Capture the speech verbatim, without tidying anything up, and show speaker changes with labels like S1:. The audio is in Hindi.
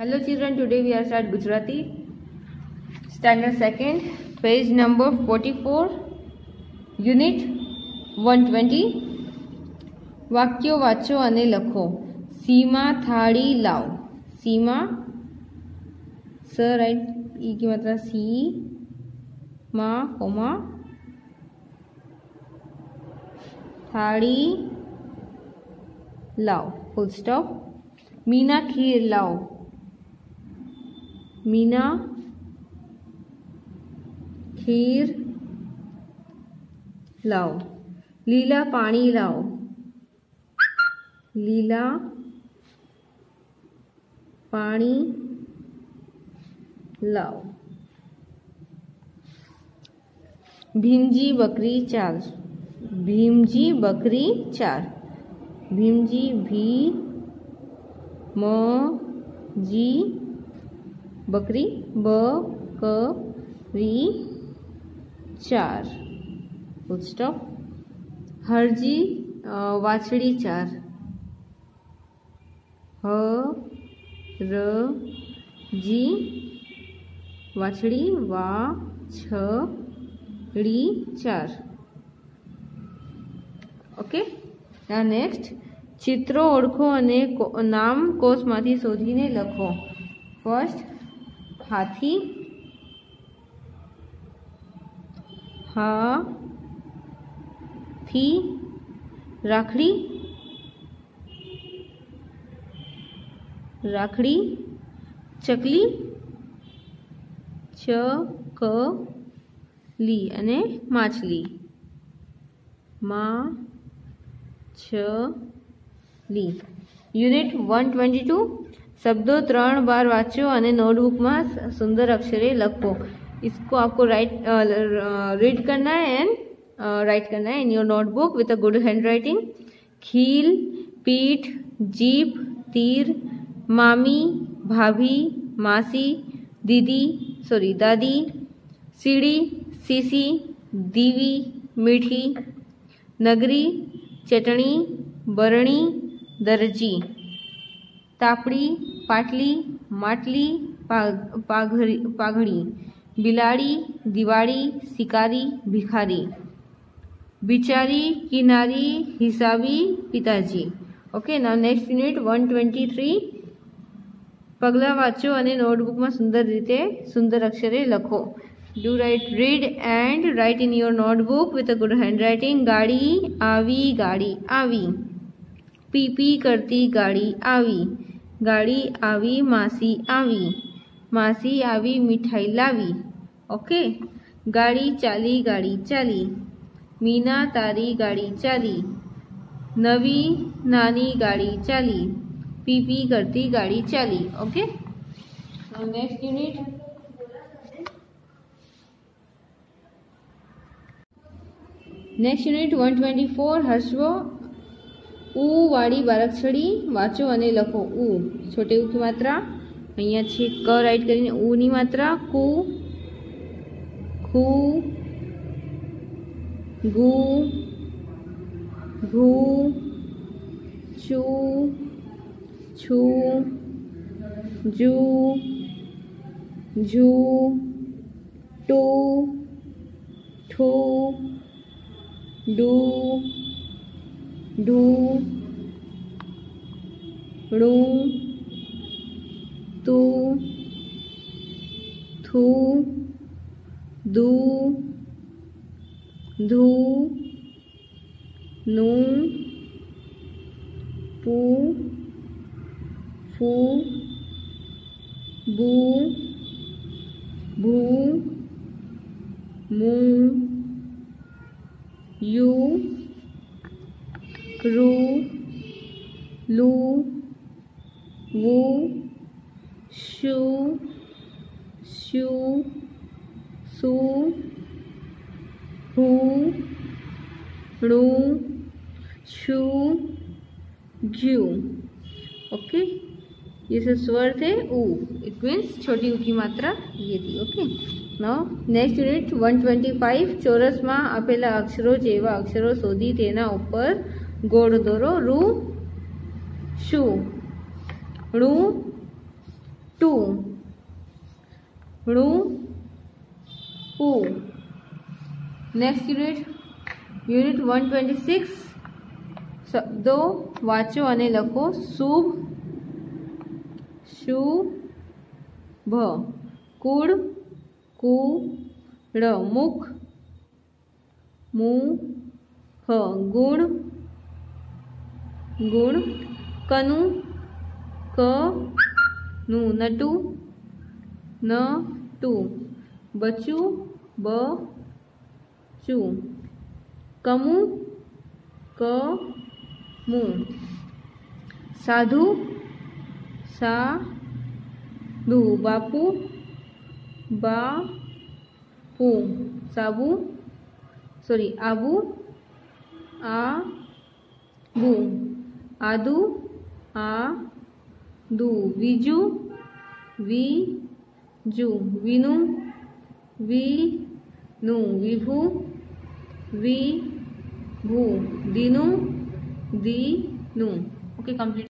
S1: Hello children, today we are start Gujarati standard second, page number forty-four, unit one twenty. વાક્યો વાંચો અને લખો. सीमा थाड़ी लाओ. सीमा स राइट ई की मात्रा सी मा कोमा थाड़ी लाओ फुल स्टॉप. मीना खीर लाओ. मीना खीर लाओ. लीला पानी लाओ. लीला पानी लाओ. भीमजी बकरी चार. भीमजी बकरी चार. भीमजी भी म जी बकरी ब क री चार फुल स्टॉप. हरजी वाछड़ी चार. ह र जी वाछड़ी वा छ ड़ी चार. ओके नेक्स्ट चित्रों ओळखो अने नाम कोषमांथी शोधीने लखो. फर्स्ट हाथी. हा थी. राखड़ी. राखड़ी. चकली. च क ली अने माछली. मा छ ली. Unit one twenty two. शब्दों त्रण बार वाँचो और नोटबुक में सुंदर अक्षरे लखो. इसको आपको राइट रीड करना है एंड राइट करना है in your notebook with a good handwriting. खील. पीठ. जीप. तीर. मामी. भाभी. मासी. दीदी सॉरी दादी. सीढ़ी. सीसी. दीवी. मीठी. नगरी. चटनी. बरणी. दर्जी. तापड़ी. पाटली. माटली. पाघड़ी. पाघड़ी. बिलाड़ी. दिवाड़ी. शिकारी. भिखारी. बिचारी. किनारी. हिसाबी. पिताजी. Okay now next unit one twenty three. पगला वाँचो અને नोटबुक में सुंदर रीते सुंदर अक्षरे लखो. Do write read and write in your notebook with a good handwriting. गाड़ी आवी. गाड़ी आवी. पी पी करती गाड़ी आवी. गाड़ी आवी. मासी आवी. मासी आवी. मिठाई लावी. ओके गाड़ी चाली. गाड़ी चाली. मीना तारी गाड़ी चाली. नवी नानी गाड़ी चाली. पी पी करती गाड़ी चाली. Okay next unit next unit one twenty four. हर्षवो ऊ वाड़ी बारकछड़ी वाँचो અને લખો. ऊ छोटे ऊ की मात्रा अहींया छे क राइट करीने ऊ नी मात्रा. कु खू गु घू चू छू जू झू टू ठू डू ढू णू तू थू दू धू नू पू फू बू भू मू यू रू लू वू शू शू सू हू णू छू जू. ओके ये सब स्वर थे. ऊ इट मीन्स छोटी ऊ की मात्रा ये थी. Okay now next unit one twenty five. चौरस में आपेला अक्षरों जेवा अक्षरों शोधी तेना उपर गोળ દોરો. રૂ शू णु टू, णु उ। Next unit unit one twenty six શબ્દો વાંચો અને લખો. શુભ, શુભ, કુળ, કુળ, મુખ, મુખ, ગુણ, ગુણ, કનુ, કનું, નટુ, નટુ, બચું, બચું, કમુ, કમુ, સાધુ, સાધુ, બાપુ, બાપુ, સાબુ, સોરી આબુ, આબુ, આદુ, આદુ, વીજુ, વીજુ, વીનું, વીનું, વિભુ, વિભુ, દીનું, દીનું. Okay, complete.